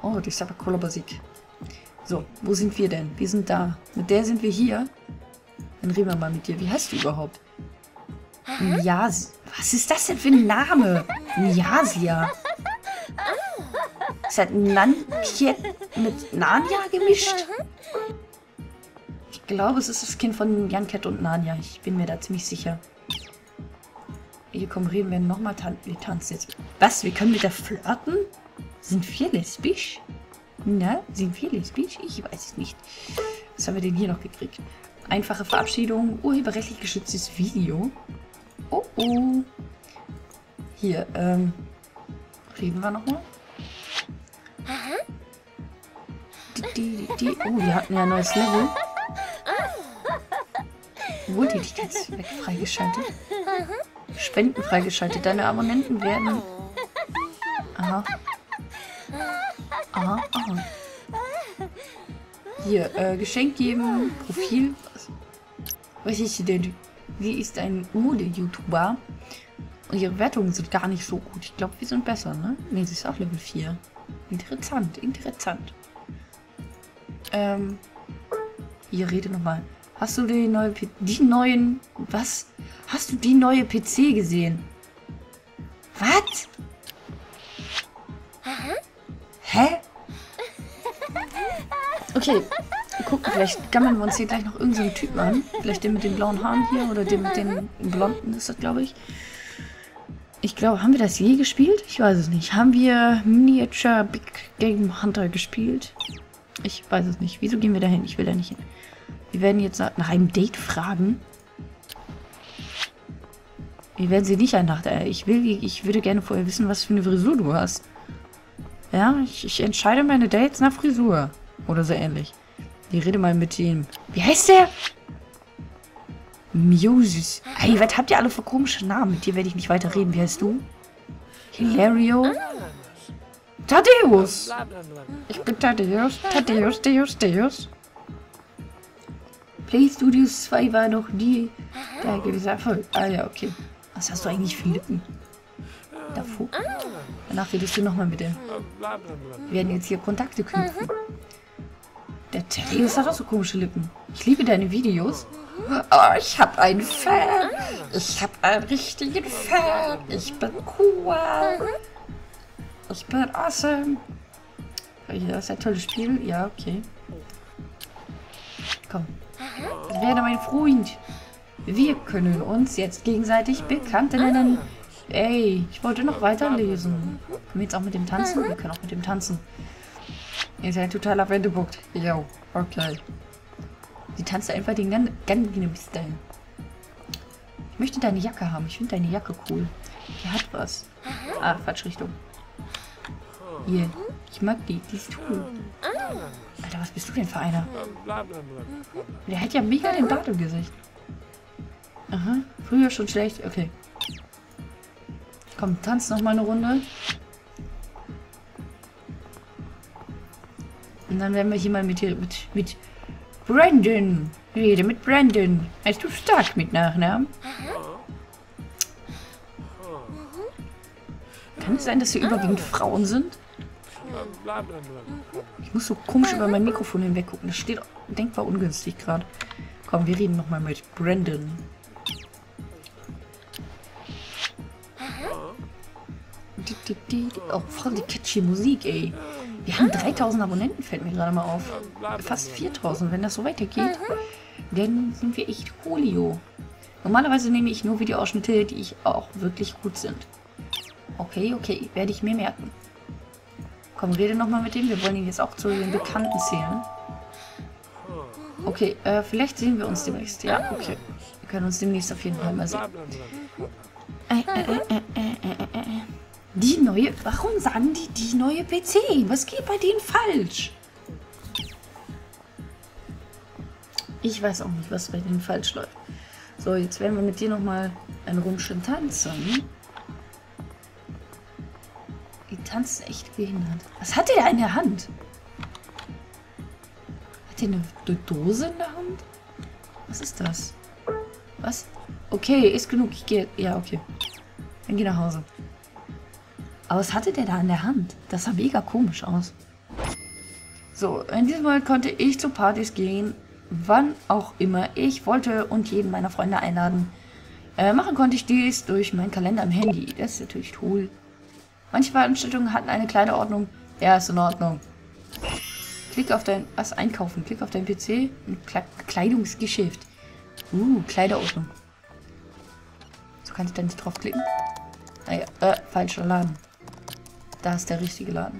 Oh, das ist aber cooler Musik. So, wo sind wir denn? Wir sind da. Mit der sind wir hier. Dann reden wir mal mit dir. Wie heißt du überhaupt? Niasi. Was ist das denn für ein Name? Niasia. Ist das Nankiet mit Narnia gemischt? Ich glaube, es ist das Kind von Janket und Narnia. Ich bin mir da ziemlich sicher. Hier, komm, reden wir nochmal. Wir tanzen jetzt. Was? Wir können mit der flirten? Sind wir lesbisch? Na, sind wir lesbisch? Ich weiß es nicht. Was haben wir denn hier noch gekriegt? Einfache Verabschiedung. Urheberrechtlich geschütztes Video. Oh, oh. Hier, reden wir nochmal. Oh, wir hatten ja ein neues Level. Wohltätigkeitszweck freigeschaltet. Spenden freigeschaltet. Deine Abonnenten werden... Aha. Aha, aha. Hier, Geschenk geben, Profil. Was ist denn? Sie ist ein Mode-YouTuber. Und ihre Wertungen sind gar nicht so gut. Ich glaube, wir sind besser, ne? Ne, sie ist auch Level 4. Interessant, interessant. Hier, rede nochmal. Hast du die neuen... Was? Hast du die neue PC gesehen? Was? Hä? Okay, gucken, vielleicht gammeln wir uns hier gleich noch irgendeinen Typen an. Vielleicht den mit den blauen Haaren hier oder den mit den blonden ist das, glaube ich. Ich glaube, haben wir das je gespielt? Ich weiß es nicht. Haben wir Miniature Big Game Hunter gespielt? Ich weiß es nicht. Wieso gehen wir da hin? Ich will da nicht hin. Wir werden jetzt nach einem Date fragen. Wir werden sie nicht einladen. Ich würde gerne vorher wissen, was für eine Frisur du hast. Ja, ich entscheide meine Dates nach Frisur. Oder so ähnlich. Ich rede mal mit dem... Wie heißt der? Muses. Ey, was habt ihr alle für komische Namen? Mit dir werde ich nicht weiter reden. Wie heißt du? Hilario? Thaddeus! Ich bin Thaddeus. Thaddeus. Play Studios 2 war noch nie der gewisse Erfolg. Ah ja, okay. Was hast du eigentlich für Lippen? Davor? Danach redest du nochmal mit dem. Wir werden jetzt hier Kontakte knüpfen. Der Thaddeus hat auch so komische Lippen. Ich liebe deine Videos. Oh, ich habe einen Fan. Ich habe einen richtigen Fan. Ich bin cool. Ich bin awesome. Ja, ist ein tolles Spiel. Ja, okay. Komm. Ich werde mein Freund. Wir können uns jetzt gegenseitig Bekannte nennen. Ey, ich wollte noch weiterlesen. Können wir jetzt auch mit dem tanzen? Wir können auch mit dem tanzen. Ihr seid totaler Wendepunkt. Jo, okay. Sie tanzt einfach den Gangnam Style. Ich möchte deine Jacke haben. Ich finde deine Jacke cool. Die hat was. Ah, falsche Richtung. Hier. Ich mag die. Die ist cool. Alter, was bist du denn für einer? Der hat ja mega den Bart im Gesicht. Aha. Früher schon schlecht. Okay. Komm, tanz noch mal eine Runde. Und dann werden wir hier mal mit Brandon. Rede mit Brandon. Heißt du Stark mit Nachnamen? Kann es sein, dass hier überwiegend Frauen sind? Ich muss so komisch über mein Mikrofon hinweg gucken. Das steht denkbar ungünstig gerade. Komm, wir reden nochmal mit Brandon. Oh, voll die catchy Musik, ey. Wir haben 3000 Abonnenten, fällt mir gerade mal auf. Fast 4000, wenn das so weitergeht. Dann sind wir echt Holio. Normalerweise nehme ich nur Videoausschnitte, die auch wirklich gut sind. Okay, okay, werde ich mir merken. Komm, rede nochmal mit dem. Wir wollen ihn jetzt auch zu den Bekannten zählen. Okay, vielleicht sehen wir uns demnächst. Ja, okay. Wir können uns demnächst auf jeden Fall mal sehen. Die neue... Warum sagen die neue PC? Was geht bei denen falsch? Ich weiß auch nicht, was bei denen falsch läuft. So, jetzt werden wir mit dir nochmal ein Rundchen tanzen. Die tanzen echt behindert. Was hat der in der Hand? Hat der eine Dose in der Hand? Was ist das? Was? Okay, ist genug. Ich gehe... Ja, okay. Dann geh nach Hause. Aber was hatte der da in der Hand? Das sah mega komisch aus. So, in diesem Monat konnte ich zu Partys gehen, wann auch immer ich wollte und jeden meiner Freunde einladen. Machen konnte ich dies durch meinen Kalender im Handy. Das ist natürlich cool. Manche Veranstaltungen hatten eine kleine Ordnung. Ja, ist in Ordnung. Klick auf dein... Was? Einkaufen. Klick auf dein PC. Kleidungsgeschäft. Kleiderordnung. So kann ich da nicht draufklicken. Naja, falscher Laden. Da ist der richtige Laden.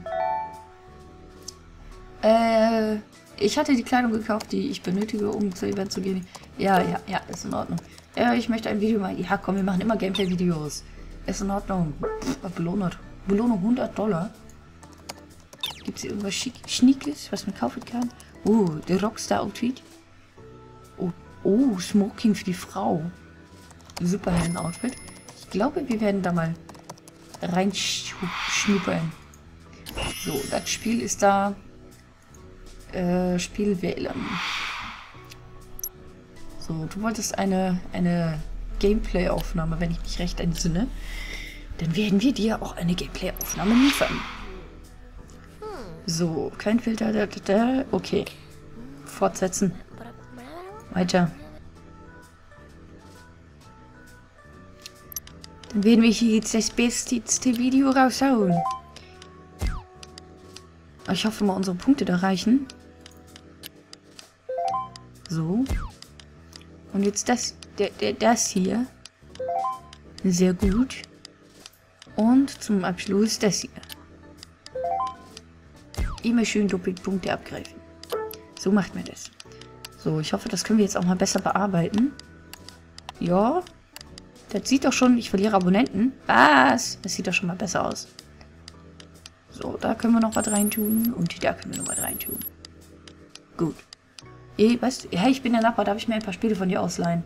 Ich hatte die Kleidung gekauft, die ich benötige, um zu Event zu gehen. Ja, ist in Ordnung. Ich möchte ein Video machen. Ja, komm, wir machen immer Gameplay-Videos. Ist in Ordnung. Belohnung $100. Gibt es hier irgendwas Schniekes, was man kaufen kann? Der Rockstar-Outfit. Smoking für die Frau. Superhelden-Outfit. Ich glaube, wir werden da mal reinschnuppern. So, das Spiel ist da. Spiel wählen. So, du wolltest eine Gameplay-Aufnahme, wenn ich mich recht entsinne. Dann werden wir dir auch eine Gameplay-Aufnahme liefern. So, kein Filter. Okay. Fortsetzen. Weiter. Dann werden wir hier jetzt das beste Video raushauen. Ich hoffe mal, unsere Punkte da reichen. So. Und jetzt das hier. Sehr gut. Und zum Abschluss das hier. Immer schön doppelt Punkte abgreifen. So macht man das. So, ich hoffe, das können wir jetzt auch mal besser bearbeiten. Ja. Das sieht doch schon, ich verliere Abonnenten. Was? Das sieht doch schon mal besser aus. So, da können wir noch was reintun. Und da können wir noch was reintun. Gut. Was? Ja, ich bin der Nachbar. Darf ich mir ein paar Spiele von dir ausleihen?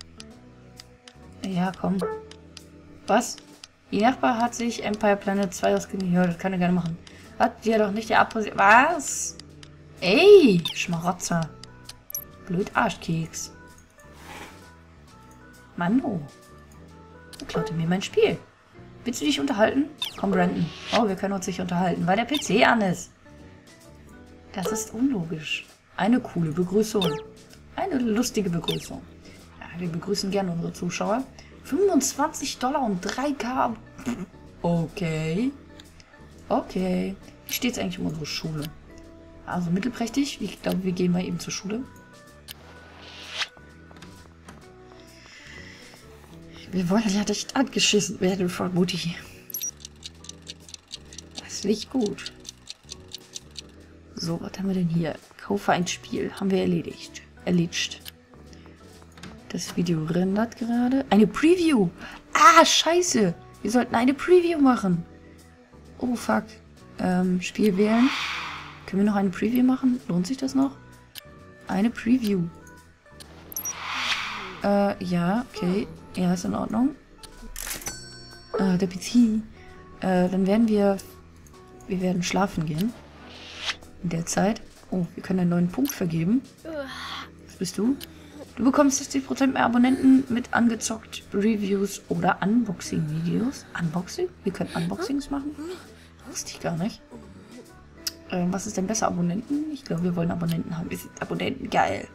Ja, komm. Was? Die Nachbar hat sich Empire Planet 2 ausgeliehen. Ja, das kann er gerne machen. Hat dir doch nicht die Abposition. Was? Ey, Schmarotzer. Blöd Arschkeks. Mann, oh. Du klaute mir mein Spiel. Willst du dich unterhalten? Komm, Brandon. Oh, wir können uns nicht unterhalten, weil der PC an ist. Das ist unlogisch. Eine coole Begrüßung. Eine lustige Begrüßung. Ja, wir begrüßen gerne unsere Zuschauer. $25 und 3K. Okay. Okay. Wie steht es eigentlich um unsere Schule? Also mittelprächtig. Ich glaube, wir gehen mal eben zur Schule. Wir wollen ja nicht angeschissen werden von Mutti. Das ist nicht gut. So, was haben wir denn hier? Kaufe ein Spiel. Haben wir erledigt. Das Video rendert gerade. Eine Preview. Ah, scheiße. Wir sollten eine Preview machen. Oh, fuck. Spiel wählen. Können wir noch eine Preview machen? Lohnt sich das noch? Eine Preview. Ja, okay. Ja, ist in Ordnung. Der PC. Dann werden wir werden schlafen gehen. In der Zeit. Oh, wir können einen neuen Punkt vergeben. Was bist du? Du bekommst 60% mehr Abonnenten mit angezockt Reviews oder Unboxing-Videos. Unboxing? Wir können Unboxings machen? Wusste ich gar nicht. Was ist denn besser? Abonnenten? Ich glaube, wir wollen Abonnenten haben. Wir sind Abonnenten. Geil.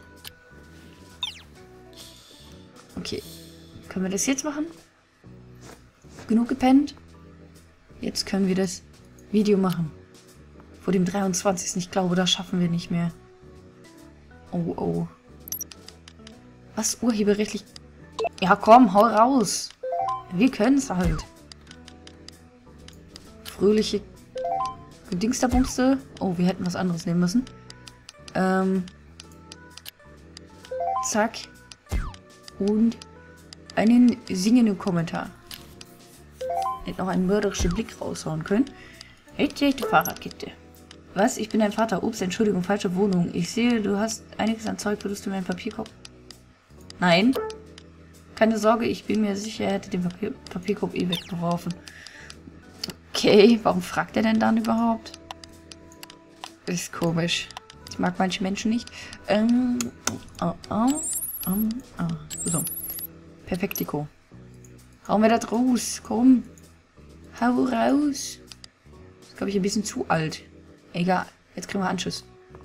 Okay. Können wir das jetzt machen? Genug gepennt? Jetzt können wir das Video machen. Vor dem 23. Ich glaube, das schaffen wir nicht mehr. Oh, oh. Was? Urheberrechtlich? Ja, komm, hau raus. Wir können es halt. Fröhliche Dingsterbumste. Oh, wir hätten was anderes nehmen müssen. Zack. Und einen singenden Kommentar. Hätte noch einen mörderischen Blick raushauen können. Hätte Fahrradkette. Was? Ich bin dein Vater. Ups, Entschuldigung, falsche Wohnung. Ich sehe, du hast einiges an Zeug. Würdest du mir einen Papierkorb? Nein. Keine Sorge, ich bin mir sicher, er hätte den Papierkorb eh weggeworfen. Okay, warum fragt er denn dann überhaupt? Ist komisch. Ich mag manche Menschen nicht. So. Perfektiko. Hauen wir das raus. Komm. Hau raus. Das ist, glaube ich, ein bisschen zu alt. Egal. Jetzt kriegen wir Anschiss.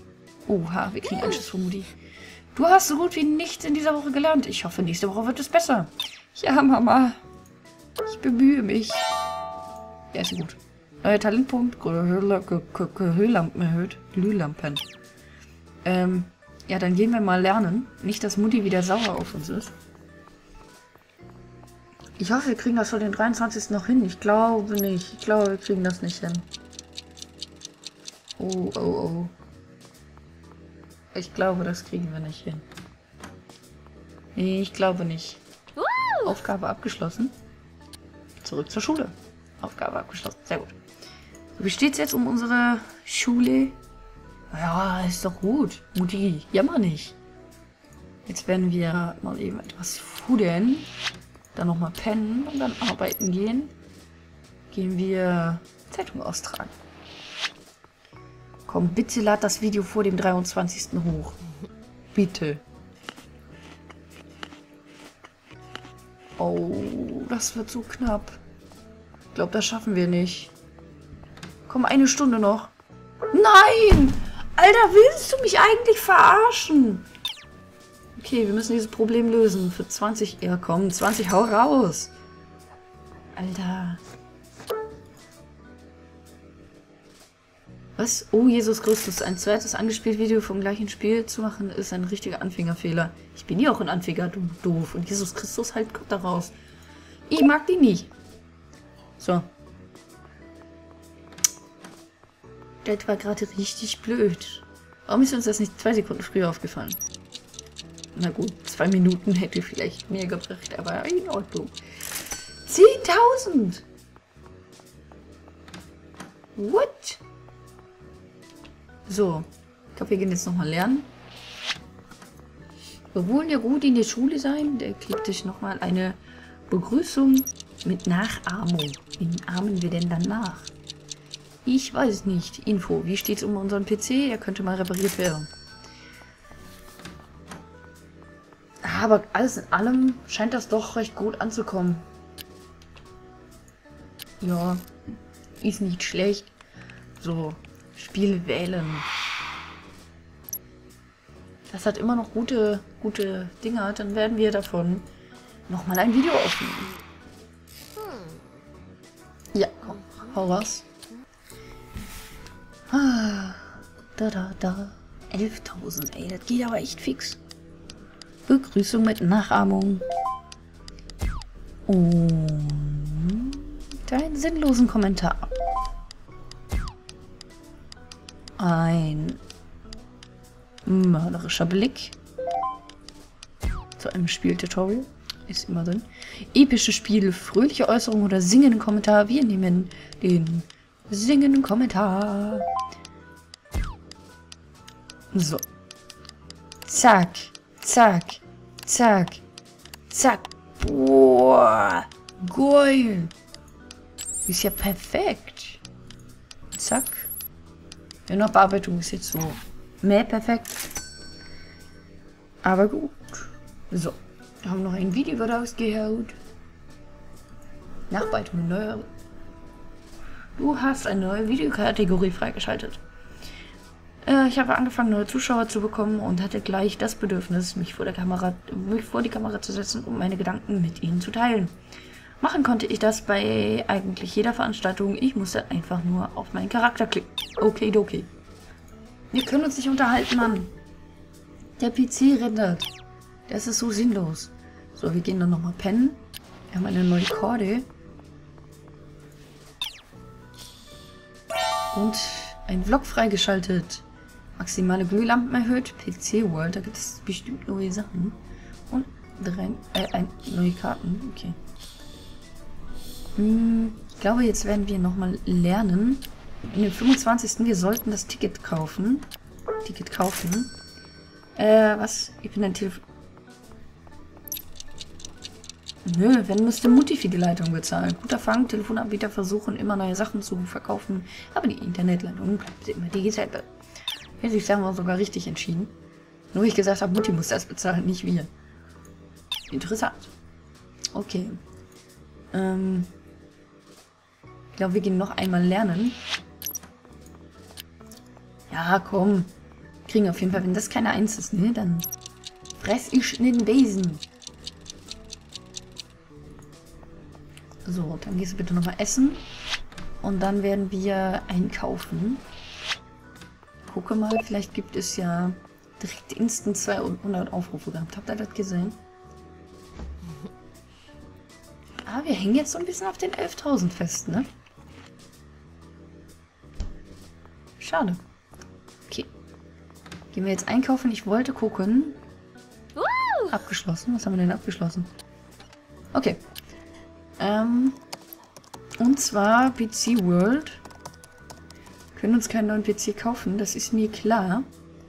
Oha, wir kriegen Anschluss von Mutti. Du hast so gut wie nichts in dieser Woche gelernt. Ich hoffe, nächste Woche wird es besser. Ja, Mama. Ich bemühe mich. Ja, ist ja gut. Neuer Talentpunkt. Glühlampen erhöht. Glühlampen. Ja, dann gehen wir mal lernen. Nicht, dass Mutti wieder sauer auf uns ist. Ich hoffe, wir kriegen das für den 23. noch hin. Ich glaube nicht. Ich glaube, wir kriegen das nicht hin. Oh, oh, oh. Ich glaube, das kriegen wir nicht hin. Nee, ich glaube nicht. Aufgabe abgeschlossen. Zurück zur Schule. Aufgabe abgeschlossen. Sehr gut. So, wie steht es jetzt um unsere Schule? Ja, ist doch gut. Mutti, jammer nicht. Jetzt werden wir mal eben etwas fuddeln. Dann nochmal pennen und dann arbeiten gehen. Gehen wir Zeitung austragen. Komm, bitte lad das Video vor dem 23. hoch. Bitte. Oh, das wird so knapp. Ich glaube, das schaffen wir nicht. Komm, eine Stunde noch. Nein! Alter, willst du mich eigentlich verarschen? Okay, wir müssen dieses Problem lösen. Für 20... Ja, komm, 20, hau raus. Alter. Was? Oh, Jesus Christus. Ein zweites angespielt Video vom gleichen Spiel zu machen, ist ein richtiger Anfängerfehler. Ich bin ja auch ein Anfänger, du doof. Und Jesus Christus halt kommt da raus. Ich mag die nicht. So. Das war gerade richtig blöd. Warum ist uns das nicht 2 Sekunden früher aufgefallen? Na gut, 2 Minuten hätte vielleicht mehr gebracht, aber in Ordnung. 10.000! What? So, ich glaube, wir gehen jetzt nochmal lernen. Wir wollen ja gut in der Schule sein. Da kriegt sich nochmal eine Begrüßung mit Nachahmung. Wen ahmen wir denn dann nach? Ich weiß nicht. Info. Wie steht es um unseren PC? Er könnte mal repariert werden. Aber alles in allem scheint das doch recht gut anzukommen. Ja, ist nicht schlecht. So, Spiel wählen. Das hat immer noch gute Dinger. Dann werden wir davon nochmal ein Video aufnehmen. Ja, komm, hau raus. Ah, da. 11.000, ey, das geht aber echt fix. Begrüßung mit Nachahmung. Und einen sinnlosen Kommentar. Ein mörderischer Blick zu einem Spieltutorial. Ist immer drin. Epische Spiel, fröhliche Äußerung oder singenden Kommentar. Wir nehmen den singenden Kommentar. So. Zack. Zack. Zack. Zack. Boah. Geil. Ist ja perfekt. Zack. Ja, noch Bearbeitung ist jetzt so mehr perfekt. Aber gut. So. Wir haben noch ein Video rausgehaut. Nachbearbeitung neuer. Du hast eine neue Videokategorie freigeschaltet. Ich habe angefangen, neue Zuschauer zu bekommen und hatte gleich das Bedürfnis, mich vor die Kamera zu setzen, um meine Gedanken mit ihnen zu teilen. Machen konnte ich das bei eigentlich jeder Veranstaltung. Ich musste einfach nur auf meinen Charakter klicken. Okay. Wir können uns nicht unterhalten, Mann. Der PC rendert. Das ist so sinnlos. So, wir gehen dann nochmal pennen. Wir haben eine neue Karte. Und ein Vlog freigeschaltet. Maximale Glühlampen erhöht. PC World, da gibt es bestimmt neue Sachen. Und neue Karten. Okay. Ich glaube, jetzt werden wir nochmal lernen. In dem 25. Wir sollten das Ticket kaufen. Was? Ich bin ein Telefon. Nö, wenn müsste Mutti für die Leitung bezahlen. Guter Fang, Telefonanbieter versuchen immer neue Sachen zu verkaufen, aber die Internetleitung bleibt immer dieselbe. Hätte ich sagen wir sogar richtig entschieden. Nur ich gesagt habe, Mutti muss das bezahlen, nicht wir. Interessant. Okay. Ich glaube, wir gehen noch einmal lernen. Ja, komm. Kriegen auf jeden Fall, wenn das keine 1 ist, ne? Dann fress ich in den Besen. So, dann gehst du bitte nochmal essen. Und dann werden wir einkaufen. Gucke mal, vielleicht gibt es ja direkt instant 200 Aufrufe gehabt. Habt ihr das gesehen? Ah, wir hängen jetzt so ein bisschen auf den 11.000 fest, ne? Schade. Okay. Gehen wir jetzt einkaufen. Ich wollte gucken. Abgeschlossen. Was haben wir denn abgeschlossen? Okay. Und zwar PC World. Können uns keinen neuen PC kaufen. Das ist mir klar.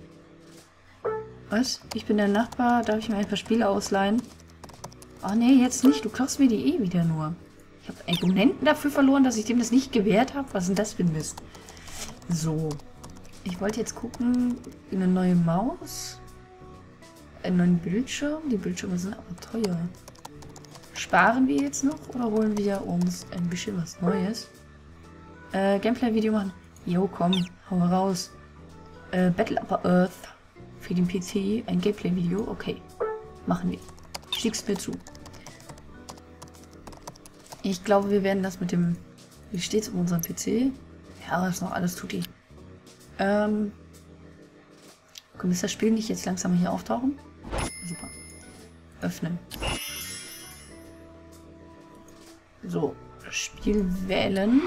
Was? Ich bin der Nachbar. Darf ich mir ein paar Spiele ausleihen? Oh nee, jetzt nicht. Du klaust mir die eh wieder nur. Ich habe Abonnenten dafür verloren, dass ich dem das nicht gewährt habe. Was ist denn das für ein Mist? So. Ich wollte jetzt gucken. Eine neue Maus. Einen neuen Bildschirm. Die Bildschirme sind aber teuer. Sparen wir jetzt noch oder holen wir uns ein bisschen was Neues? Gameplay-Video machen. Jo, komm. Hau raus. Battle Upper Earth. Für den PC. Ein Gameplay-Video. Okay. Machen wir. Schick's mir zu. Ich glaube, wir werden das mit dem... Wie steht's um unseren PC? Ja, das ist noch alles tutti. Komm, ist das Spiel nicht jetzt langsam hier auftauchen? Super. Öffnen. So. Spiel wählen.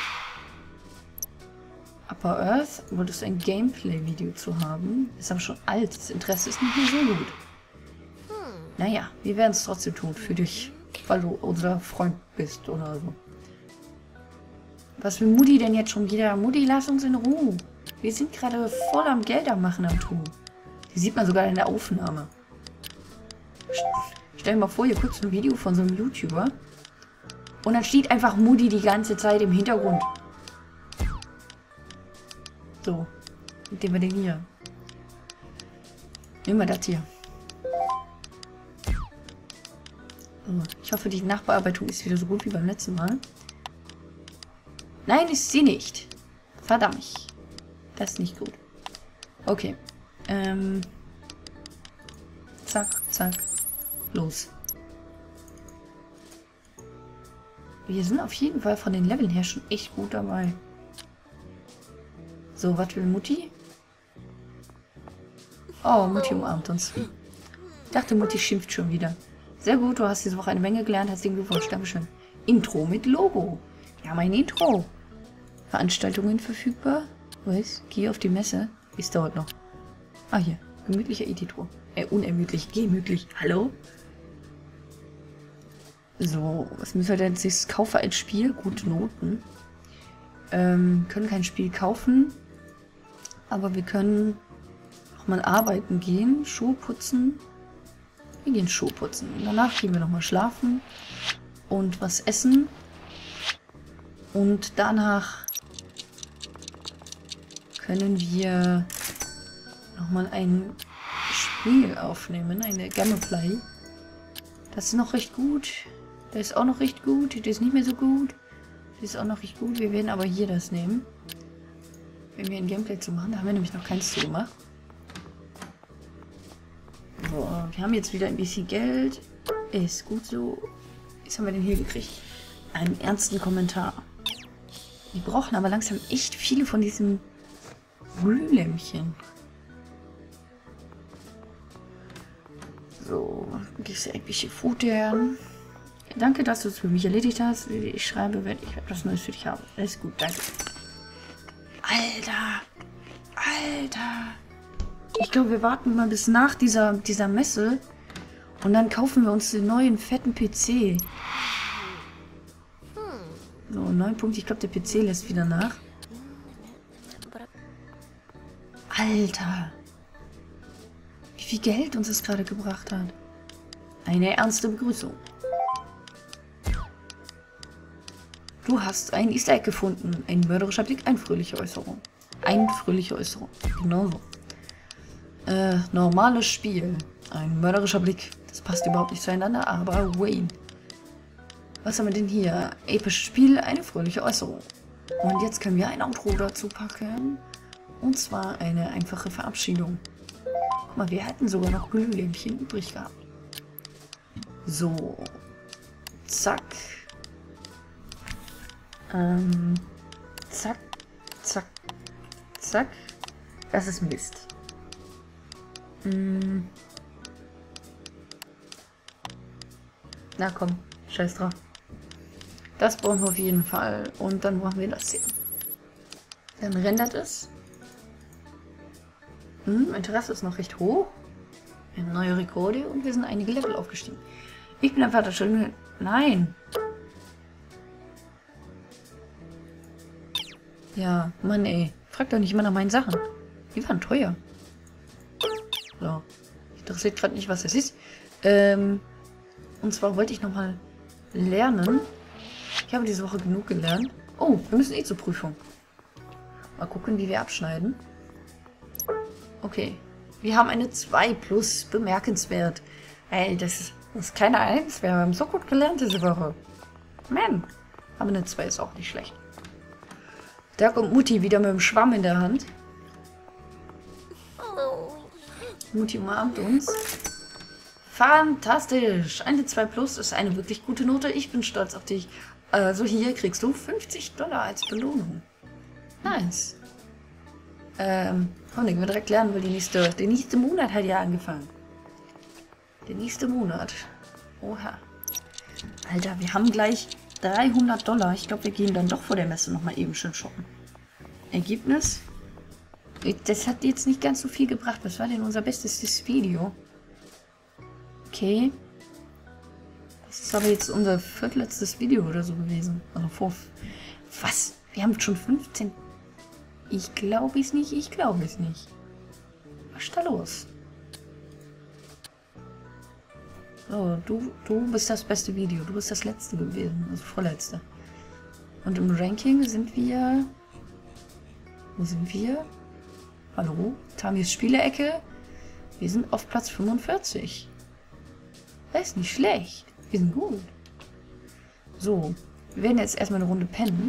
Upper Earth. Wolltest du ein Gameplay-Video zu haben? Ist aber schon alt. Das Interesse ist nicht mehr so gut. Naja, wir werden es trotzdem tun für dich, weil du unser Freund bist oder so. Was will Mutti denn jetzt schon wieder? Mutti, lass uns in Ruhe. Wir sind gerade voll am Gelder machen am Tun. Die sieht man sogar in der Aufnahme. Stell dir mal vor, hier guckst du ein Video von so einem YouTuber und dann steht einfach Mutti die ganze Zeit im Hintergrund. So, mit dem wir den hier. Nehmen wir das hier. Ich hoffe, die Nachbearbeitung ist wieder so gut wie beim letzten Mal. Nein, ist sie nicht. Verdammt. Das ist nicht gut. Okay. Zack, zack. Los. Wir sind auf jeden Fall von den Leveln her schon echt gut dabei. So, was will Mutti? Oh, Mutti umarmt uns. Ich dachte, Mutti schimpft schon wieder. Sehr gut, du hast diese Woche eine Menge gelernt. Herzlichen Glückwunsch, Dankeschön. Intro mit Logo. Ja, mein Intro. Veranstaltungen verfügbar. Was? Geh auf die Messe. Es dauert noch. Ah, hier. Gemütlicher Editor. Unermüdlich. Gemütlich. Hallo? So, was müssen wir denn jetzt? Kaufe ein Spiel. Gute Noten. Können kein Spiel kaufen. Aber wir können auch mal arbeiten gehen. Schuhe putzen. Wir gehen Schuhe putzen. Und danach gehen wir nochmal schlafen. Und was essen. Und danach können wir nochmal ein Spiel aufnehmen. Eine Gameplay. Das ist noch recht gut. Das ist auch noch recht gut. Das ist nicht mehr so gut. Das ist auch noch recht gut. Wir werden aber hier das nehmen. Wenn wir ein Gameplay zu machen. Da haben wir nämlich noch keins zu gemacht. So, wir haben jetzt wieder ein bisschen Geld. Ist gut so. Was haben wir denn hier gekriegt? Einen ernsten Kommentar. Wir brauchen aber langsam echt viele von diesen Glühlämpchen. So, gibst du ein bisschen futtern. Danke, dass du es für mich erledigt hast. Ich schreibe, wenn ich etwas Neues für dich habe. Alles gut, danke. Alter! Alter! Ich glaube, wir warten mal bis nach dieser Messe. Und dann kaufen wir uns den neuen fetten PC. So, 9 Punkte. Ich glaube, der PC lässt wieder nach. Alter! Wie viel Geld uns das gerade gebracht hat. Eine ernste Begrüßung. Du hast ein Easter Egg gefunden. Ein mörderischer Blick, eine fröhliche Äußerung. Eine fröhliche Äußerung. Genau so. Normales Spiel. Ein mörderischer Blick. Das passt überhaupt nicht zueinander, aber Wayne. Was haben wir denn hier? Episches Spiel, eine fröhliche Äußerung. Und jetzt können wir ein Outro dazu packen. Und zwar eine einfache Verabschiedung. Guck mal, wir hätten sogar noch Glühlämpchen übrig gehabt. So. Zack. Zack. Zack. Zack. Das ist Mist. Na komm, scheiß drauf. Das brauchen wir auf jeden Fall. Und dann brauchen wir das hier. Dann rendert es. Interesse ist noch recht hoch. Wir haben neue Rekorde und wir sind einige Level aufgestiegen. Ich bin einfach das schöne... Nein! Ja, Mann ey. Frag doch nicht immer nach meinen Sachen. Die waren teuer. So. Interessiert gerade nicht, was das ist. Und zwar wollte ich nochmal lernen. Ich habe diese Woche genug gelernt. Oh, wir müssen eh zur Prüfung. Mal gucken, wie wir abschneiden. Okay. Wir haben eine 2 plus. Bemerkenswert. Ey, das ist keine 1. Wir haben so gut gelernt diese Woche. Man. Aber eine 2 ist auch nicht schlecht. Da kommt Mutti wieder mit dem Schwamm in der Hand. Mutti umarmt uns. Fantastisch. Eine 2 plus ist eine wirklich gute Note. Ich bin stolz auf dich. Also hier kriegst du $50 als Belohnung. Nice. Und ich will direkt lernen, weil der nächste Monat hat ja angefangen. Der nächste Monat. Oha. Alter, wir haben gleich $300. Ich glaube, wir gehen dann doch vor der Messe nochmal eben schön shoppen. Ergebnis? Das hat jetzt nicht ganz so viel gebracht. Was war denn unser bestes Video? Okay. Das ist aber jetzt unser viertletztes Video oder so gewesen. Also vor... Was? Wir haben schon 15... Ich glaube es nicht, ich glaube es nicht. Was ist da los? So, du bist das beste Video. Du bist das letzte gewesen. Also vorletzte. Und im Ranking sind wir... Wo sind wir? Hallo? Tamis Spielecke. Wir sind auf Platz 45. Das ist nicht schlecht. Wir sind gut. So. Wir werden jetzt erstmal eine Runde pennen.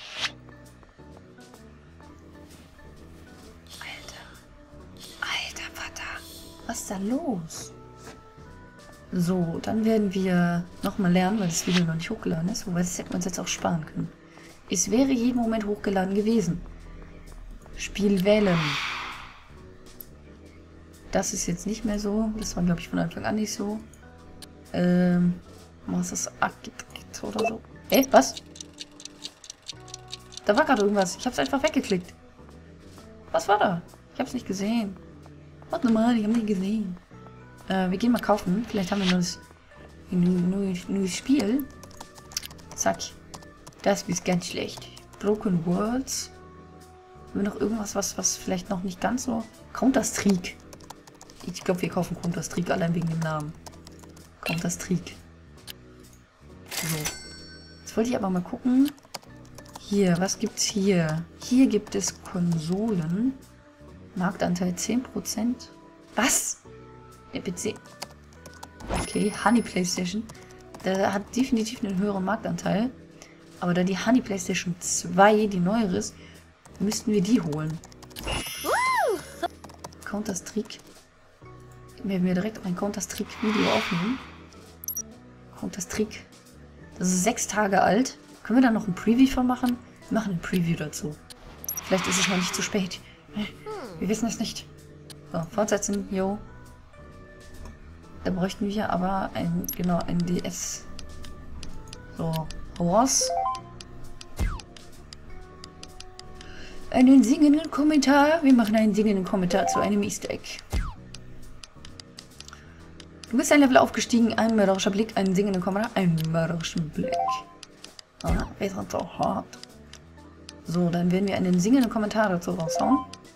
Alter Vater. Was ist da los? So, dann werden wir nochmal lernen, weil das Video noch nicht hochgeladen ist. Wobei, das hätten wir uns jetzt auch sparen können. Es wäre jeden Moment hochgeladen gewesen. Spiel wählen. Das ist jetzt nicht mehr so. Das war, glaube ich, von Anfang an nicht so. Was ist das? Oder so. Was? Da war gerade irgendwas. Ich habe es einfach weggeklickt. Was war da? Ich habe es nicht gesehen. Warte mal, ich habe nicht gesehen. Wir gehen mal kaufen. Vielleicht haben wir ein neues Spiel. Zack. Das ist ganz schlecht. Broken Worlds. Haben wir noch irgendwas, was vielleicht noch nicht ganz so... Counter-Strike. Ich glaube, wir kaufen Counter-Strike allein wegen dem Namen. Counter-Strike. So. Jetzt wollte ich aber mal gucken. Hier, was gibt's hier? Hier gibt es Konsolen. Marktanteil 10%. Was? Der PC. Okay, Honey PlayStation. Der hat definitiv einen höheren Marktanteil. Aber da die Honey PlayStation 2 die neuere ist, müssten wir die holen. Counter-Strike. Werden wir direkt ein Counter-Strike-Video aufnehmen. Counter-Strike. Das ist 6 Tage alt. Können wir da noch ein Preview von machen? Wir machen ein Preview dazu. Vielleicht ist es noch nicht zu spät. Wir wissen es nicht. So, fortsetzen. Jo. Da bräuchten wir aber ein DS. So, Horse. Einen singenden Kommentar. Wir machen einen singenden Kommentar zu einem Easter Egg. Du bist ein Level aufgestiegen, ein mörderischer Blick, einen singenden Kommentar, einen mörderischen Blick. Ah, wir sind so hart. So, dann werden wir einen singenden Kommentar dazu raushauen.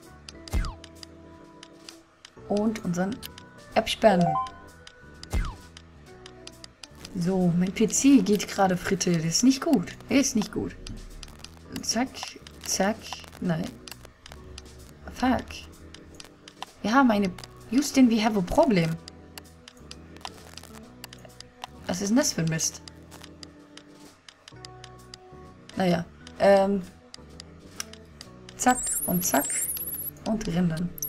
Und unseren App sperren. So, mein PC geht gerade Fritte. Das ist nicht gut. Der ist nicht gut. Zack, zack. Nein. Fuck. Wir haben eine... Houston, we have a problem. Was ist denn das für ein Mist? Naja. Zack und zack. und Rinden.